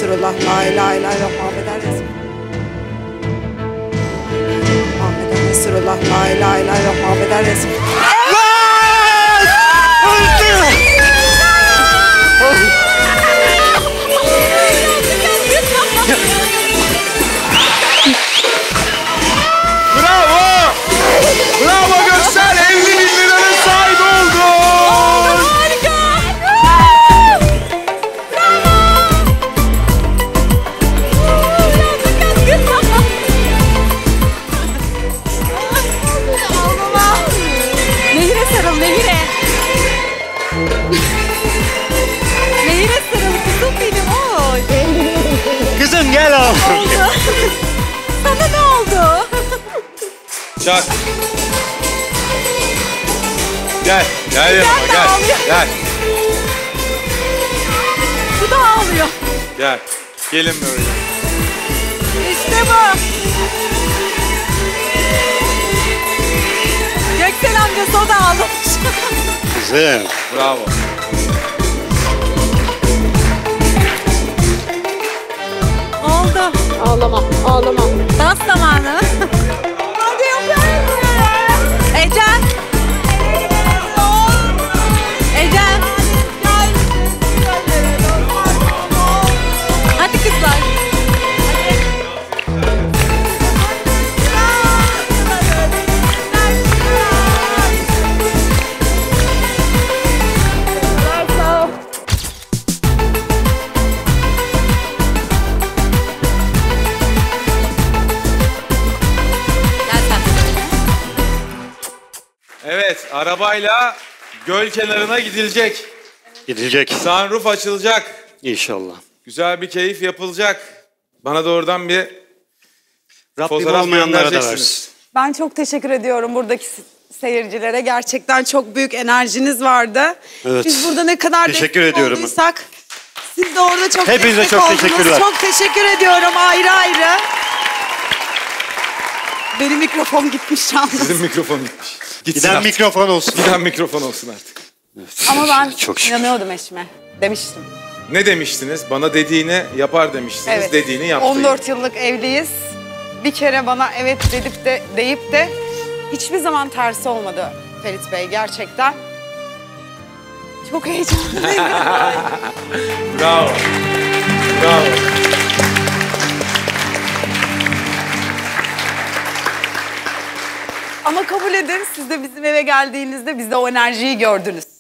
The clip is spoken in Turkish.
Resulullah, la ilahe illallah, Muhammeden Resulullah. Muhammeden Resulullah, la ilahe illallah, Muhammeden Resulullah. Bravo! Bravo Göksel! 50.000 liranın sahibi oldun! Harika! Nehire sarıl, Nehire. Nehire sarıl, kızım benim. Oy. Kızım gel abi. Oldu. Sana ne oldu? Çak. Gel, gel yanıma de gel. ağlıyor. Gel, Bu da ağlıyor. gel. Gelin böyle. İşte bu. Göksel amcası o da ağlamış. Kızım. Bravo. Oldu. Ağlama, ağlama. Dans zamanı. Hadi yapıyorum. Ecem. Ecem. Hadi kızlar. Evet, arabayla göl kenarına gidilecek. Gidilecek. Sunroof açılacak. İnşallah. Güzel bir keyif yapılacak. Bana da oradan bir Rabbim fotoğraf olmayanlara da göndereceksiniz. versin. Ben çok teşekkür ediyorum buradaki seyircilere. Gerçekten çok büyük enerjiniz vardı. Evet. Biz burada ne kadar Teşekkür destek ediyorum. olduysak, siz de orada çok Hepinize destek çok oldunuz. teşekkürler. Çok teşekkür ediyorum ayrı ayrı. Benim mikrofon gitmiş yalnız. Sizin mikrofon gitmiş. Gitsin Giden artık. mikrofon olsun. Giden mikrofon olsun artık. Ama ben Çok şükür. inanıyordum eşime. Demiştim. Ne demiştiniz? Bana dediğini yapar demiştiniz. Evet. Dediğini yaptı. 14 yıllık evliyiz. Bir kere bana evet deyip de hiçbir zaman tersi olmadı Ferit Bey gerçekten. Çok heyecanlıyım. Bravo. Bravo. Ama kabul edin, siz de bizim eve geldiğinizde bizde o enerjiyi gördünüz.